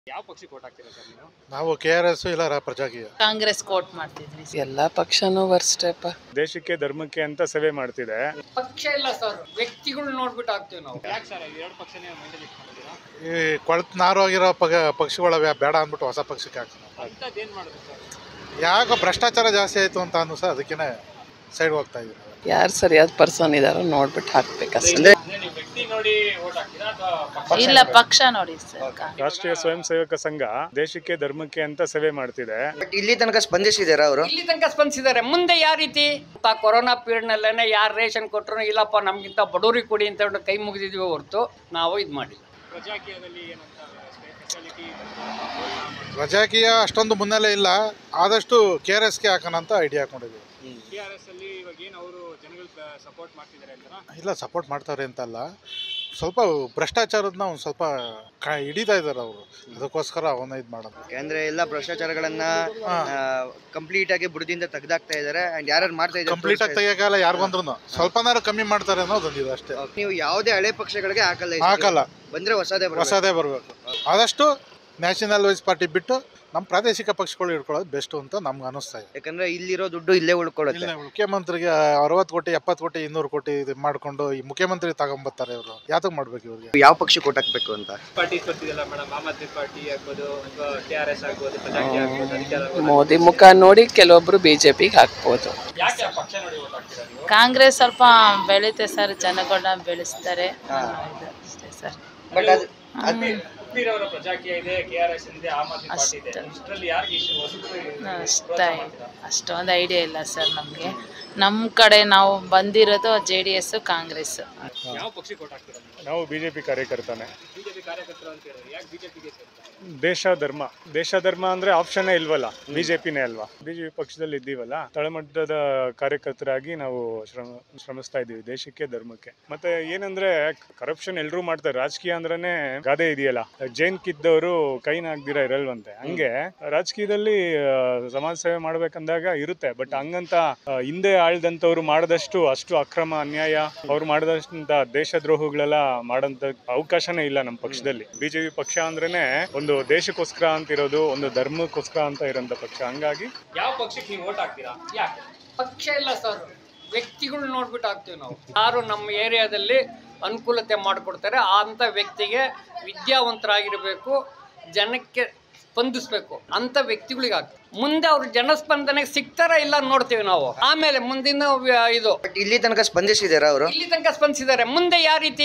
ಯಾವ ಪಕ್ಷಕ್ಕೆ ವೋಟ್ ಹಾಕ್ತೀರಾ ಸರ್ ನೀವು? ನಾವು KRS ಇಲ್ಲ ಪ್ರಜಾಕೀಯ. ಕಾಂಗ್ರೆಸ್ ಕೋಟ್ ಮಾಡ್ತಿದ್ವಿ. ಎಲ್ಲಾ ಪಕ್ಷನೂ ವರ್ಸ್ಟೇಪ. ದೇಶಕ್ಕೆ ಧರ್ಮಕ್ಕೆ ಅಂತ ಸೇವೆ ಮಾಡ್ತಿದೆ. ಪಕ್ಷ ಇಲ್ಲ ಸರ್, ವ್ಯಕ್ತಿಗಳು ನೋಡ್ಬಿಟ್ಟು ಹಾಕ್ತೀವಿ ನಾವು. ಯಾಕೆ ಸರ್ ಎರಡು ಪಕ್ಷನೇ ಮೈಂಡಲ್ಲಿ ಇಟ್ಕೊಂಡಿದ್ದೀರಾ? ಈ ಕೊಳತ್ ನಾರು ಆಗಿರೋ ಪಕ್ಷಗಳ ಬೇಡ ಅಂದ್ಬಿಟ್ಟು ಹೊಸ ಪಕ್ಷಕ್ಕೆ ಹಾಕ್ತಾರೆ. ಅಂಥದ್ದೇನು ಮಾಡಿದ್ರು ಸರ್? ಯಾಕೋ ಭ್ರಷ್ಟಾಚಾರ ಜಾಸ್ತಿ ಆಯ್ತು ಅಂತ ಅನ್ನೋ ಸರ್, ಅದಕ್ಕೇನೆ ಸೈಡ್ ಹೋಗ್ತಾ ಇದ್ದೀವಿ. ಯಾರು ಸರಿಯಾದ ಪರ್ಸನ್ ಇದಾರೋ ನೋಡ್ಬಿಟ್ಟು ಹಾಕ್ಬೇಕಷ್ಟೇ. ನೀವು ವ್ಯಕ್ತಿ ನೋಡಿ ವೋಟ್ ಹಾಕ್ತೀರಾ ಅಥವಾ ಇಲ್ಲ ಪಕ್ಷ ನೋಡಿ ಸರ್. ರಾಷ್ಟ್ರೀಯ ಸ್ವಯಂ ಸೇವಕ ಸಂಘ ದೇಶಕ್ಕೆ ಧರ್ಮಕ್ಕೆ ಅಂತ ಸೇವೆ ಮಾಡ್ತಿದೆ. ಬಟ್ ಇಲ್ಲಿ ತನಕ ಸ್ಪಂದಿಸಿದಾರ ಅವರು? ಇಲ್ಲಿ ತನಕ ಸ್ಪಂದಿಸಿದ್ದಾರೆ. ಮುಂದೆ ಯಾವ ರೀತಿ ಕೊರೋನಾ ಪೀರಿಯಡ್ ನಲ್ಲೇನೆ ಯಾರು ರೇಷನ್ ಕೊಟ್ಟರು ಇಲ್ಲಪ್ಪ ನಮ್ಗಿಂತ ಬಡವರಿಗೆ ಕೊಡಿ ಅಂತ ಹೇಳಿ ಕೈ ಮುಗಿದಿದ್ವಿ ಹೊರತು ನಾವು ಇದು ಮಾಡಿಲ್ಲ. ಪ್ರಜಾಕೀಯದಲ್ಲಿ ಏನಂತ ಸ್ಪೆಷಾಲಿಟಿ? ಪ್ರಜಾಕೀಯ ಅಷ್ಟೊಂದು ಮುನ್ನೆಲೆ ಇಲ್ಲ, ಆದಷ್ಟು KRSಗೆ ಹಾಕೋಣ ಅಂತ ಐಡಿಯಾ ಹಾಕೊಂಡಿದ್ದೀವಿ. KRS ಅಲ್ಲಿ ಇವಾಗ ಏನು ಅವರು ಜನಗಳು ಸಪೋರ್ಟ್ ಮಾಡ್ತಿದ್ದಾರೆ ಅಂತ? ಇಲ್ಲ, ಸಪೋರ್ಟ್ ಮಾಡ್ತಾರೆ ಅಂತಲ್ಲ, ಸ್ವಲ್ಪ ಭ್ರಷ್ಟಾಚಾರದನ್ನ ಒಂದು ಸ್ವಲ್ಪ ಹಿಡಿತಾ ಇದ್ದಾರೆ ಅವರು, ಅದಕ್ಕೋಸ್ಕರ ಅವನ್ನ ಇದು ಮಾಡೋದು. ಅಂದ್ರೆ ಎಲ್ಲ ಭ್ರಷ್ಟಾಚಾರಗಳನ್ನ ಕಂಪ್ಲೀಟ್ ಆಗಿ ಬುಡದಿಂದ ತೆಗ್ದಾಕ್ತಾ ಇದಾರೆ. ಅಂಡ್ ಯಾರು ಮಾಡ್ತಾ ಇದ್ದಾರೆ ಕಂಪ್ಲೀಟ್ ಆಗಿ ತೆಗಿಯಲ್ಲ, ಯಾರು ಬಂದ್ರು ಸ್ವಲ್ಪನಾರು ಕಮ್ಮಿ ಮಾಡ್ತಾರೆ ಅನ್ನೋದೊಂದಿದೆ ಅಷ್ಟೇ. ನೀವು ಯಾವುದೇ ಹಳೆ ಪಕ್ಷಗಳಿಗೆ ಹಾಕಲ್ಲ, ಬಂದ್ರೆ ಹೊಸದೇ ಬರಬೇಕು. ಆದಷ್ಟು ನ್ಯಾಷನಲ್ ವೈಸ್ ಪಾರ್ಟಿ ಬಿಟ್ಟು ನಮ್ಮ ಪ್ರಾದೇಶಿಕ ಪಕ್ಷಗಳು ಇಟ್ಕೊಳ್ಳೋದು ಬೆಸ್ಟ್ ಅಂತ ನಮ್ಗೆ ಅನಿಸ್ತಾ ಇದೆ. ಯಾಕಂದ್ರೆ ಇಲ್ಲಿರೋ ದುಡ್ಡು ಇಲ್ಲೇ ಉಳ್ಕೊಳ್ಳುತ್ತೆ. ಮುಖ್ಯಮಂತ್ರಿಗೆ 60 ಕೋಟಿ 70 ಕೋಟಿ 200 ಕೋಟಿ ಇದು ಮಾಡ್ಕೊಂಡು ಈ ಮುಖ್ಯಮಂತ್ರಿ ತಗೊಂಬರ್ತಾರೆ. ಇವರು ಯಾತಕ್ಕೆ ಮಾಡ್ಬೇಕು ಇವ್ರಿಗೆ? ಯಾವ ಪಕ್ಷಕ್ಕೆ ವೋಟ್ ಹಾಕ್ಬೇಕು ಅಂತ ಪಾರ್ಟಿ ಬರ್ತಿದಲ್ಲ ಮೇಡಮ್, ಆಮ್ ಆದ್ಮಿ ಪಾರ್ಟಿ ಆಗ್ಬೋದು ಅಥವಾ KRS ಆಗ್ಬೋದು, ಪ್ರಜಾಕೀಯ ಆಗ್ಬೋದು. ಮೋದಿ ಮುಖ ನೋಡಿ ಕೆಲವೊಬ್ರು ಬಿಜೆಪಿಗೆ ಹಾಕ್ಬೋದು. ಯಾಕೆ ಆ ಪಕ್ಷ ನೋಡಿ ವೋಟ್ ಹಾಕ್ತೀರಾ ನೀವು? ಕಾಂಗ್ರೆಸ್ ಸ್ವಲ್ಪ ಬೆಳೀತೆ ಸರ್, ಜನಗಳನ್ನ ಬೆಳೆಸ್ತಾರೆ ಅಷ್ಟೇ ಸರ್. ಬಟ್ ಉಪ್ಪಿರವರ ಪ್ರಜಾಕೀಯ ಇದೆ, KRS ಇದೆ, ಆಮ್ ಆದ್ಮಿ ಪಾರ್ಟಿ ಇದೆ. ಇಷ್ಟರಲ್ಲಿ ಯಾರಿಗೆ ಅಷ್ಟೊಂದು ಐಡಿಯಾ ಇಲ್ಲ ಸರ್ ನಮಗೆ. ನಮ್ಮ ಕಡೆ ನಾವು ಬಂದಿರೋದು JDS ಕಾಂಗ್ರೆಸ್. ಯಾವ ಪಕ್ಷಕ್ಕೆ ವೋಟ್ ಹಾಕ್ತೀರಾ? ನಾವು ಬಿಜೆಪಿ ಕಾರ್ಯಕರ್ತಾನೆ. ಬಿಜೆಪಿ ಕಾರ್ಯಕರ್ತರು ಅಂತ ಹೇಳಿದ್ರೆ ಯಾಕೆ ಬಿಜೆಪಿಗೆ ಸೇರ್ತಾರೆ? ದೇಶ ಧರ್ಮ ಅಂದ್ರೆ ಆಪ್ಷನ್ನೇ ಇಲ್ವಲ್ಲ, ಬಿಜೆಪಿನೇ ಅಲ್ವಾ. ಬಿಜೆಪಿ ಪಕ್ಷದಲ್ಲಿ ಇದ್ದೀವಲ್ಲ, ತಳಮಟ್ಟದ ಕಾರ್ಯಕರ್ತರಾಗಿ ನಾವು ಶ್ರಮಿಸ್ತಾ ಇದ್ದೀವಿ ದೇಶಕ್ಕೆ ಧರ್ಮಕ್ಕೆ. ಮತ್ತೆ ಏನಂದ್ರೆ ಕರಪ್ಷನ್ ಎಲ್ರೂ ಮಾಡ್ತಾರೆ. ರಾಜಕೀಯ ಅಂದ್ರೇನೆ ಗಾದೆ ಇದೆಯಲ್ಲ, ಜೈನ್ ಕಿದ್ದವರು ಕೈನ ಹಾಕ್ದಿರ ಇರಲ್ವಂತೆ. ಹಂಗೆ ರಾಜಕೀಯದಲ್ಲಿ ಸಮಾಜ ಸೇವೆ ಮಾಡ್ಬೇಕಂದಾಗ ಇರುತ್ತೆ. ಬಟ್ ಹಂಗಂತ ಹಿಂದೆ ಆಳ್ದಂತವ್ರು ಮಾಡದಷ್ಟು ಅಷ್ಟು ಅಕ್ರಮ ಅನ್ಯಾಯ ಅವ್ರು ಮಾಡದಷ್ಟಂತ ದೇಶದ್ರೋಹಗಳೆಲ್ಲ ಮಾಡೋಂಥ ಅವಕಾಶನೇ ಇಲ್ಲ ನಮ್ಮ ಪಕ್ಷದಲ್ಲಿ. ಬಿಜೆಪಿ ಪಕ್ಷ ಅಂದ್ರೇನೆ ಒಂದು ದೇಶಕ್ಕೋಸ್ಕರ ಅಂತ ಇರೋದು, ಒಂದು ಧರ್ಮಕ್ಕೋಸ್ಕರ ಅಂತ ಇರೋಂಥ ಪಕ್ಷ. ಹಂಗಾಗಿ ಯಾವ ಪಕ್ಷಕ್ಕೆ ನೀವು ವೋಟ್ ಹಾಕ್ತೀರಾ? ಯಾಕೆ? ಪಕ್ಷ ಇಲ್ಲ ಸರ್, ವ್ಯಕ್ತಿಗಳು ನೋಡ್ಬಿಟ್ಟು ಹಾಕ್ತೀವಿ ನಾವು. ಯಾರು ನಮ್ಮ ಏರಿಯಾದಲ್ಲಿ ಅನುಕೂಲತೆ ಮಾಡಿಕೊಡ್ತಾರೆ ಅಂತ ವ್ಯಕ್ತಿಗೆ ವಿದ್ಯಾವಂತರಾಗಿರಬೇಕು, ಜನಕ್ಕೆ ಸ್ಪಂದಿಸ್ಬೇಕು ಅಂತ ವ್ಯಕ್ತಿಗಳಿಗೆ ಆಗ್ತದೆ. ಮುಂದೆ ಅವ್ರು ಜನಸ್ಪಂದನೆಗೆ ಸಿಗ್ತಾರ ಇಲ್ಲ ನೋಡ್ತೀವಿ ನಾವು. ಆಮೇಲೆ ಮುಂದಿನ ಇದು. ಬಟ್ ಇಲ್ಲಿ ತನಕ ಸ್ಪಂದಿಸಿದಾರ ಅವರು? ಇಲ್ಲಿ ತನಕ ಸ್ಪಂದಿಸಿದ್ದಾರೆ. ಮುಂದೆ ಯಾವ ರೀತಿ?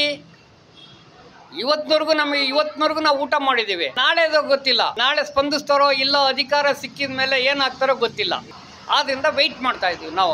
ಇವತ್ತಿನವರೆಗೂ ನಾವು ಊಟ ಮಾಡಿದ್ದೀವಿ. ನಾಳೆದು ಗೊತ್ತಿಲ್ಲ, ನಾಳೆ ಸ್ಪಂದಿಸ್ತಾರೋ ಇಲ್ಲ, ಅಧಿಕಾರ ಸಿಕ್ಕಿದ ಮೇಲೆ ಏನಾಗ್ತಾರೋ ಗೊತ್ತಿಲ್ಲ. ಆದ್ರಿಂದ ವೆಯ್ಟ್ ಮಾಡ್ತಾ ಇದೀವಿ ನಾವು.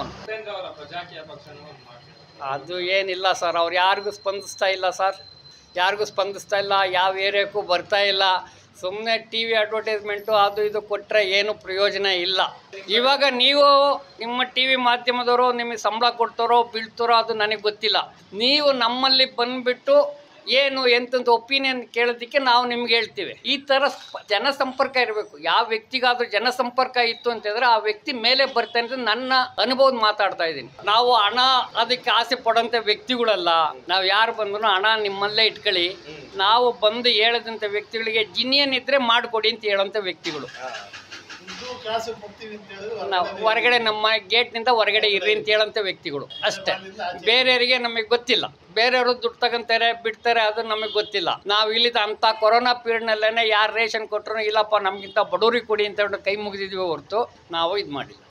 ಅದು ಏನಿಲ್ಲ ಸರ್, ಅವ್ರು ಯಾರಿಗೂ ಸ್ಪಂದಿಸ್ತಾ ಇಲ್ಲ ಸರ್, ಯಾರಿಗೂ ಸ್ಪಂದಿಸ್ತಾ ಇಲ್ಲ, ಯಾವ ಏರಿಯಾಕ್ಕೂ ಬರ್ತಾ ಇಲ್ಲ. ಸುಮ್ಮನೆ TV ಅಡ್ವರ್ಟೈಸ್ಮೆಂಟು ಅದು ಇದು ಕೊಟ್ಟರೆ ಏನು ಪ್ರಯೋಜನ ಇಲ್ಲ. ಇವಾಗ ನೀವು ನಿಮ್ಮ TV ಮಾಧ್ಯಮದವರು ನಿಮಗೆ ಸಂಬಳ ಕೊಡ್ತಾರೋ ಬೀಳ್ತಾರೋ ಅದು ನನಗೆ ಗೊತ್ತಿಲ್ಲ. ನೀವು ನಮ್ಮಲ್ಲಿ ಬಂದುಬಿಟ್ಟು ಏನು ಎಂತಂತ ಒಪಿನಿಯನ್ ಕೇಳೋದಕ್ಕೆ ನಾವು ನಿಮ್ಗೆ ಹೇಳ್ತೀವಿ. ಈ ಥರ ಜನಸಂಪರ್ಕ ಇರಬೇಕು. ಯಾವ ವ್ಯಕ್ತಿಗಾದ್ರೂ ಜನಸಂಪರ್ಕ ಇತ್ತು ಅಂತಂದ್ರೆ ಆ ವ್ಯಕ್ತಿ ಮೇಲೆ ಬರ್ತಾನೆ ಅಂತ ನನ್ನ ಅನುಭವದ ಮಾತಾಡ್ತಾ ಇದ್ದೀನಿ. ನಾವು ಹಣ ಅದಕ್ಕೆ ಆಸೆ ಪಡೋಂಥ ವ್ಯಕ್ತಿಗಳಲ್ಲ. ನಾವು ಯಾರು ಬಂದ್ರು ಹಣ ನಿಮ್ಮಲ್ಲೇ ಇಟ್ಕೊಳ್ಳಿ, ನಾವು ಬಂದು ಹೇಳದಂಥ ವ್ಯಕ್ತಿಗಳಿಗೆ ಜಿನಿಯನ್ ಇದ್ರೆ ಮಾಡಿಕೊಡಿ ಅಂತ ಹೇಳೋಂಥ ವ್ಯಕ್ತಿಗಳು. ನಾವು ಹೊರಗಡೆ ನಮ್ಮ ಗೇಟ್ನಿಂದ ಹೊರಗಡೆ ಇರ್ರಿ ಅಂತ ಹೇಳೋಂಥ ವ್ಯಕ್ತಿಗಳು ಅಷ್ಟೇ. ಬೇರೆಯವರಿಗೆ ನಮಗೆ ಗೊತ್ತಿಲ್ಲ, ಬೇರೆಯವರು ದುಡ್ಡು ತಗೊಂತಾರೆ ಬಿಡ್ತಾರೆ ಅದು ನಮಗೆ ಗೊತ್ತಿಲ್ಲ. ನಾವು ಇಲ್ಲಿ ಅಂತ ಕೊರೋನಾ ಪೀರಿಯಡ್ ನಲ್ಲೇನೆ ಯಾರು ರೇಷನ್ ಕೊಟ್ಟರು ಇಲ್ಲಪ್ಪ ನಮ್ಗಿಂತ ಬಡವರಿಗೆ ಕೊಡಿ ಅಂತ ಹೇಳಿ ಕೈ ಮುಗಿದಿದ್ವಿ ಹೊರತು ನಾವು ಇದು ಮಾಡಿಲ್ಲ.